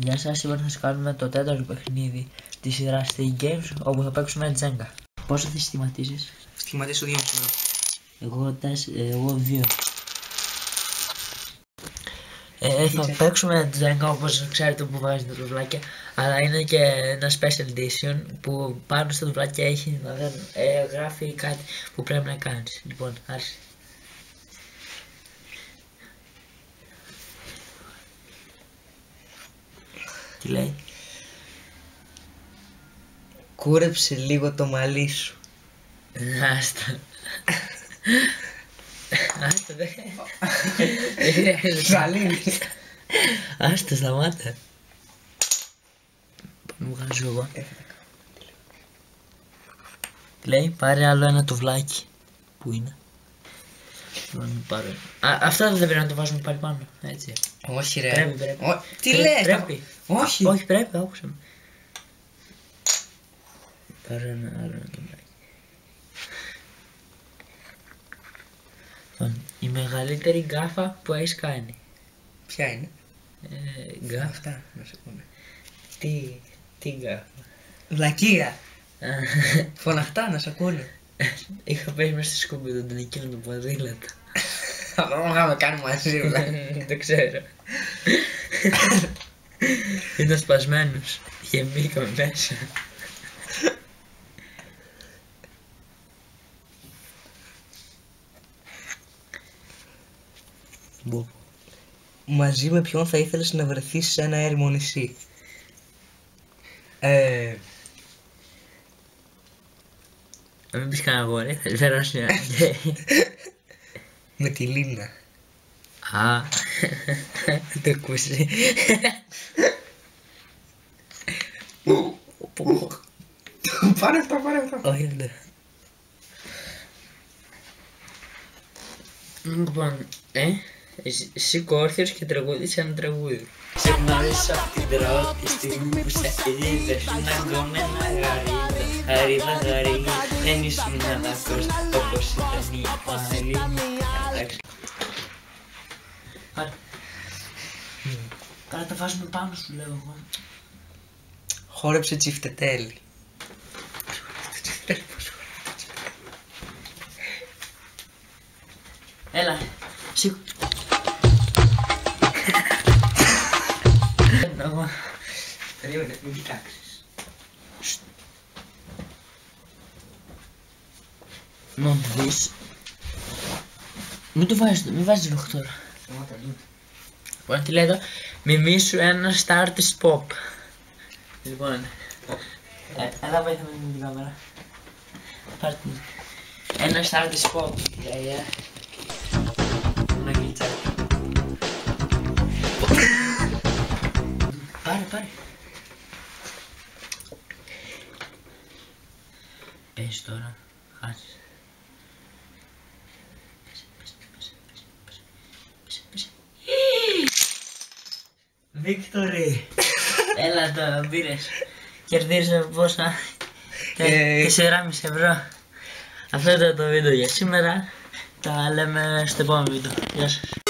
Γεια σας, σήμερα θα σας κάνουμε το τέταρτο παιχνίδι της σειράς Stay Games, όπου θα παίξουμε Jenga. Πόσο θα στοιχηματίσεις? Στοιχηματίσω 2,5 ευρώ. Εγώ 2. Θα παίξουμε Jenga, όπως ξέρετε, που βάζει τα τουβλάκια, αλλά είναι και ένα special edition που πάνω στα τουβλάκια έχει γράφει κάτι που πρέπει να κάνεις. Λοιπόν, άρχισε. Τι λέει? Κούρεψε λίγο το μαλλί σου. Άστα. Άστα, δεν χρειάζεται. Άστα, σταμάτα. Μου βγάζω εγώ. Τι λέει? Πάρε άλλο ένα τουβλάκι. Πού είναι? Αυτό δεν πρέπει να το βάζουμε πάλι πάνω, έτσι. Όχι ρε. Πρέπει. Τι λες? Πρέπει. Όχι. Όχι, πρέπει, άκουσα με. Πάρε ένα άλλο τουβλάκι. Η μεγαλύτερη γκάφα που έχεις κάνει. Ποια είναι? Γκάφα. Αυτά να σε πούνε. Τι γκάφα? Βλακεία. Φωναχτά να σε ακούνε. Είχα πέσει μέσα στη σκούπιδα τον εκείνο το ποδήλατο. Αυτό το είχαμε κάνει μαζί. Δεν ξέρω. Ήταν σπασμένος. Γεμήκαμε μέσα. Μαζί με ποιον θα ήθελες να βρεθείς σε ένα έρημο νησί? Να μην πεις κανένα αγόρι, θα περάσει μια. Με τη Λίνα. Α, το ακούσει. Πάρε αυτό. Όχι, δεν. Λοιπόν, σήκω όρθιος και τραγούδισε ένα τραγούδι. Σε γνώρισα από την πρώτη στιγμή που σε είδες. Να γκόμενα γαρίδα, γαρίδα. Δεν ήσουν αδάκος όπως ήταν η άλλη. Εντάξει. Πάρε. Τώρα τα βάζουμε πάνω σου, λέω εγώ. Χόρεψε τσιφτετέλι. Έλα, σήκω. Περίμενε, μην κοιτάξεις. Να μου δεις. Μην το βάζεις, μην βάζεις λόγο τώρα. Λοιπόν, τι λέει εδώ? Μιμήσου ένα star της pop. Λοιπόν, έλα βοήθαμε με την κάμερα. Πάρτε την. Ένα star της pop. Ένα γλυτσάκι. Πάρε. Πες τώρα, χάσεις. Πες. Βίκτορη! Έλα το πήρες. Κερδίζεις πόσα? 4,5 ευρώ. Αυτό ήταν το βίντεο για σήμερα. Τα λέμε στο επόμενο βίντεο. Γεια σας.